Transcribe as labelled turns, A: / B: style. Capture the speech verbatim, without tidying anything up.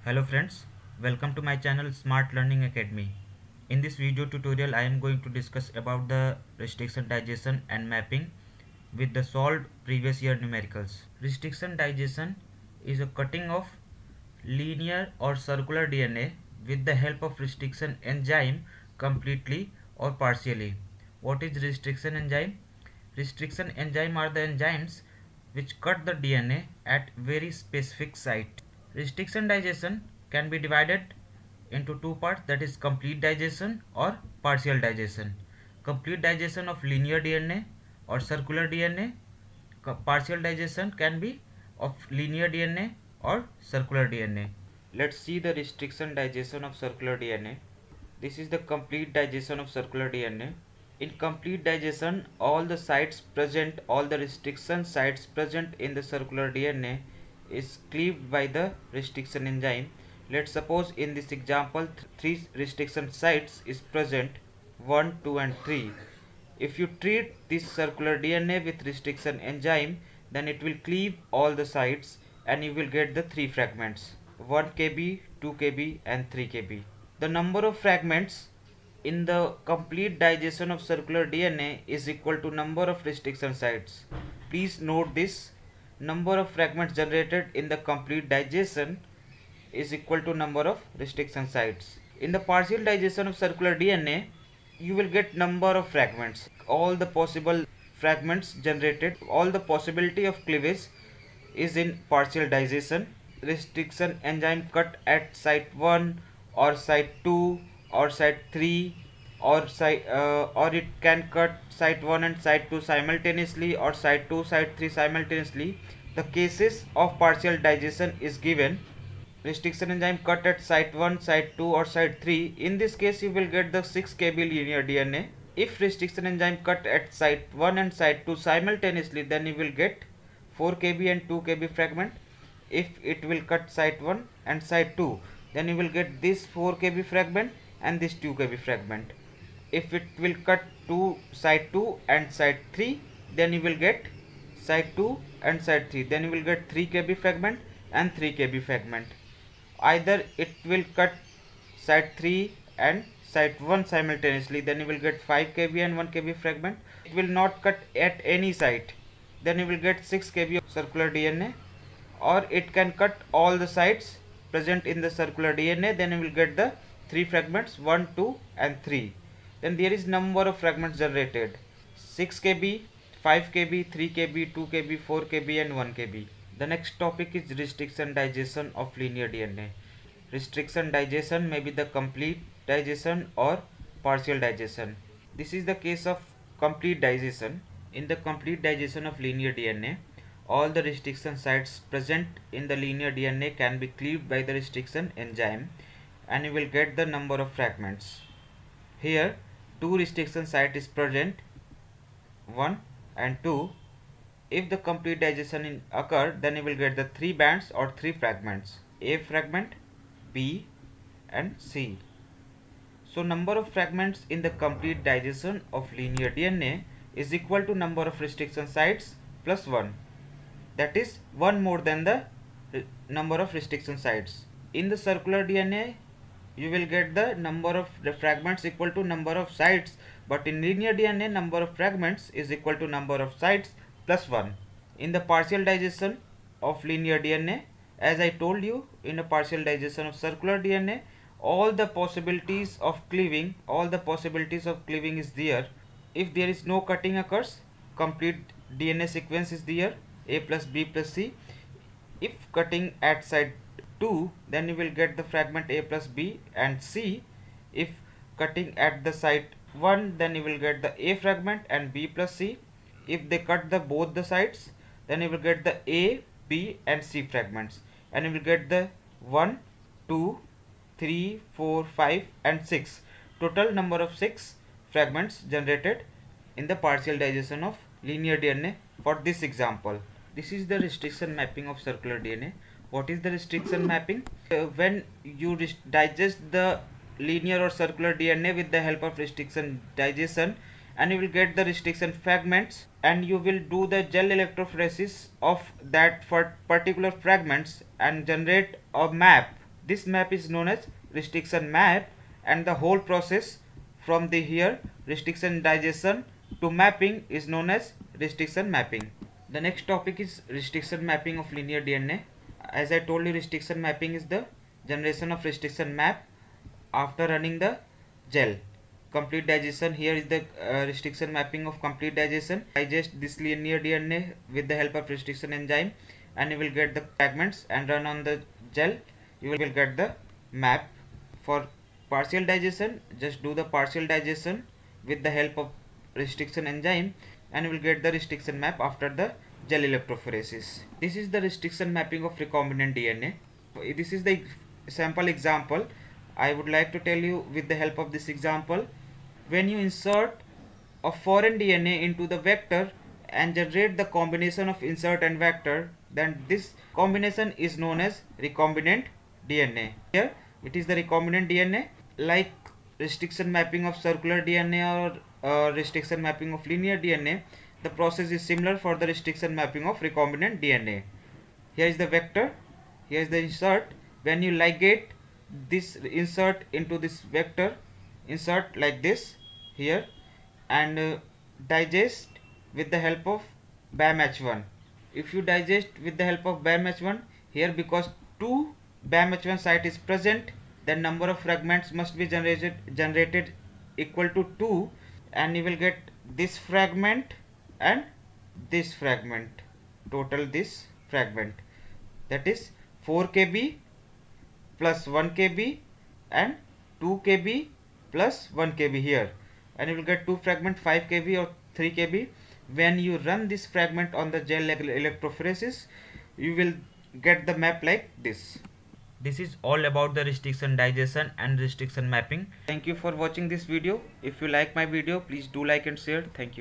A: Hello friends, welcome to my channel Smart Learning Academy. In this video tutorial I am going to discuss about the restriction digestion and mapping with the solved previous year numericals. Restriction digestion is a cutting of linear or circular D N A with the help of restriction enzyme completely or partially. What is restriction enzyme? Restriction enzyme are the enzymes which cut the D N A at very specific site. Restriction digestion can be divided into two parts, that is complete digestion or partial digestion. Complete digestion of linear D N A or circular D N A. Partial digestion can be of linear D N A or circular D N A. Let's see the restriction digestion of circular D N A. This is the complete digestion of circular D N A. In complete digestion, all the sites present, all the restriction sites present in the circular D N A is cleaved by the restriction enzyme. Let's suppose in this example th three restriction sites is present, one, two and three. If you treat this circular D N A with restriction enzyme, then it will cleave all the sites and you will get the three fragments, one K B, two K B and three K B. The number of fragments in the complete digestion of circular D N A is equal to number of restriction sites. Please note this. Number of fragments generated in the complete digestion is equal to number of restriction sites. In the partial digestion of circular D N A, you will get number of fragments. All the possible fragments generated, all the possibility of cleavage is in partial digestion. Restriction enzyme cut at site one or site two or site three, or site uh, or it can cut site one and site two simultaneously or site two site three simultaneously. The cases of partial digestion is given. Restriction enzyme cut at site one, site two or site three. In this case you will get the six K B linear D N A. If restriction enzyme cut at site one and site two simultaneously, then you will get four K B and two K B fragment. If it will cut site one and site two, then you will get this four K B fragment and this two K B fragment. If it will cut to site two and site three, then you will get site two and site three, then you will get three K B fragment and three K B fragment. Either it will cut site three and site one simultaneously, then you will get five K B and one K B fragment. It will not cut at any site, then you will get six K B of circular D N A. Or it can cut all the sites present in the circular D N A, then you will get the three fragments, one, two and three. Then there is number of fragments generated, six K B, five K B, three K B, two K B, four K B and one K B. The next topic is restriction digestion of linear D N A. Restriction digestion may be the complete digestion or partial digestion. This is the case of complete digestion. In the complete digestion of linear D N A, all the restriction sites present in the linear D N A can be cleaved by the restriction enzyme and you will get the number of fragments. Here two restriction site is present, one and two. If the complete digestion in occur, then you will get the three bands or three fragments, A fragment, B and C. So number of fragments in the complete digestion of linear D N A is equal to number of restriction sites plus one. That is one more than the number of restriction sites. In the circular D N A, you will get the number of the fragments equal to number of sites, but in linear D N A, number of fragments is equal to number of sites plus one. In the partial digestion of linear D N A, as I told you, in a partial digestion of circular D N A, all the possibilities of cleaving, all the possibilities of cleaving is there. If there is no cutting occurs, complete D N A sequence is there, A plus B plus C. If cutting at site two, then you will get the fragment A plus B and C. If cutting at the site one, then you will get the A fragment and B plus C. If they cut the both the sides, then you will get the A, B and C fragments and you will get the one, two, three, four, five and six. Total number of six fragments generated in the partial digestion of linear D N A for this example. This is the restriction mapping of circular D N A. What is the restriction mapping? Uh, when you digest the linear or circular D N A with the help of restriction digestion, and you will get the restriction fragments and you will do the gel electrophoresis of that for particular fragments and generate a map This map is known as restriction map, and the whole process from the here restriction digestion to mapping is known as restriction mapping. The next topic is restriction mapping of linear D N A. As I told you, restriction mapping is the generation of restriction map after running the gel. Complete digestion, here is the uh, restriction mapping of complete digestion. Digest this linear D N A with the help of restriction enzyme, and you will get the fragments and run on the gel. You will get the map. For partial digestion, just do the partial digestion with the help of restriction enzyme, and you will get the restriction map after the gel electrophoresis. This is the restriction mapping of recombinant D N A. This is the sample example. I would like to tell you with the help of this example. When you insert a foreign D N A into the vector and generate the combination of insert and vector, then this combination is known as recombinant D N A. Here it is the recombinant D N A. Like restriction mapping of circular D N A or uh, restriction mapping of linear D N A, the process is similar for the restriction mapping of recombinant D N A. Here is the vector, here is the insert. When you ligate this insert into this vector, insert like this here, and uh, digest with the help of B A M H one. If you digest with the help of B A M H one, here because two B A M H one site is present, then number of fragments must be generated generated equal to two, and you will get this fragment and this fragment, total this fragment, that is four K B plus one K B and two K B plus one K B here, and you will get two fragment five K B or three K B. When you run this fragment on the gel electrophoresis, you will get the map like this. This is all about the restriction digestion and restriction mapping. Thank you for watching this video. If you like my video, please do like and share. Thank you.